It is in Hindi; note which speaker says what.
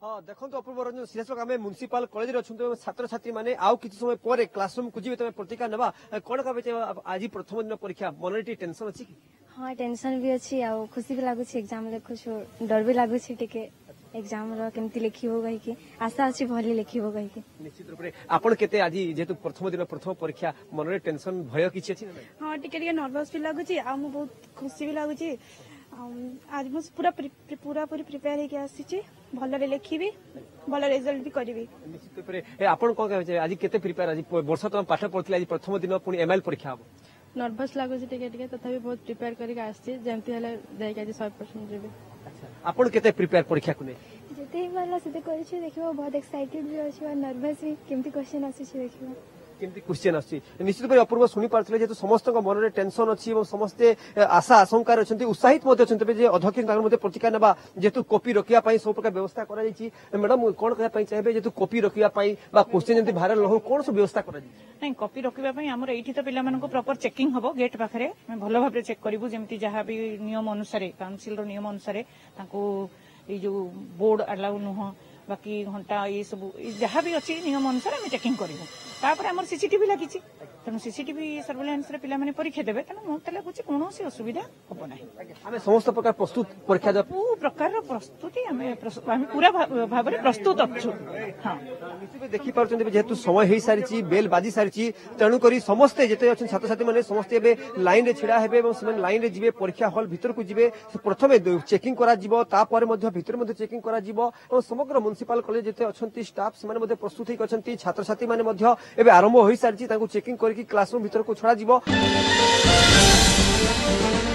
Speaker 1: देखो अपूर्व रंजन सीधा आम म्युनिसिपाल कॉलेज अच्छा छात्र छात्री मैंने आउ कि समय पर क्लासरूम को जी तुम प्रतिज्ञा ना कौन कह आज प्रथम दिन परीक्षा मन टेंशन अच्छी
Speaker 2: हाँ टेंशन भी अच्छी आ खुशी भी लगुच एग्जाम लिखुछु डर भी लगुच टिके एग्जाम केमती लिखिबो कहि आशा अच्छी भली लिखिबो कहि
Speaker 1: निश्चित रूप से आपण केते आज जेतु प्रथम दिन प्रथम परीक्षा मन रे टेंशन भय किछि अछि
Speaker 3: हां टिके नर्वस भी लगुच आ मु बहुत खुशी भी लगुच आज मु पूरा प्रिपेयर हे के आसी भल रे लिखिबी भल रिजल्ट भी करबी
Speaker 1: निश्चित रूप से आपण कोन कहै आज केते प्रिपेयर आज वर्ष तो पाठ पढ़थिला आज प्रथम दिन पुनी एमएल परीक्षा हो
Speaker 4: नर्वस लागुच टिके तथापि बहुत प्रिपेयर करके आसी जेमती हले देख आज 100% जेबे
Speaker 1: आपण केते प्रिपेयर परीक्षा कुने
Speaker 2: जते ही वाला से करै छी देखिबो बहुत एक्साइटेड भी अछि और नर्वस भी केमती क्वेश्चन आसी छी देखिबो
Speaker 1: केमती क्वेश्चन आसी निश्चित भाव अपूर्व शुणी पार्थिले जेतु समस्त मन रे टेंशन अछि एवं समस्ते आशा आशंका अछंती उत्साहित मध्ये अछंती जे अध्यक्ष तांगर मध्ये प्रतिज्ञा नेबा जेतु कॉपी रखिया पई सब प्रकार व्यवस्था करा जायछि मैडम कोन कहया पई चाहबे जेतु कॉपी रखिया पई बा क्वेश्चन जंती भाइरल हो कोन सब व्यवस्था करा जायछि
Speaker 5: नहीं कॉपी रखिबा पई हमर एठी तो पिला मानको प्रॉपर चेकिंग हबो गेट पाखरे हम भलो भाबरे चेक करिवु जेमती जहा भी नियम अनुसार काउंसिल रो नियम अनुसार तांको ए जो बोर्ड अलाउ नुह बाकी घंटा ये सब जहाँ भी अच्छी नियम अनुसार आम चेकिंग करूँ तापर आम सीसीटीवी लगी तेणु सीसीटीवी सर्वेलान्स पिला माने परीक्षा देबे तेणु मत लगुच कौन असुविधा हम ना
Speaker 1: आम समस्त प्रकार प्रस्तुत परीक्षा
Speaker 5: सब प्रकार प्रस्तुति आम पूरा भाव में प्रस्तुत अच्छु हाँ
Speaker 1: देखी पार्टी जेहेतु समय हो सारी बेल बाजी सारी तेणुक समस्ते जिते अच्छे छात्र छात्री मैंने समस्ते लाइन रे छिड़ा हेबे लाइन रे जीवे परीक्षा हॉल भीतर को जीवे प्रथम चेकिंग भीतर चेकिंग करा समग्र म्युनिसिपाल कॉलेज जिते अच्छी स्टाफ से प्रस्तुत होती छात्र छात्री मैंने आरंभ हो सारी चेकिंग करके क्लासरूम भीतर को छड़ा जीवो।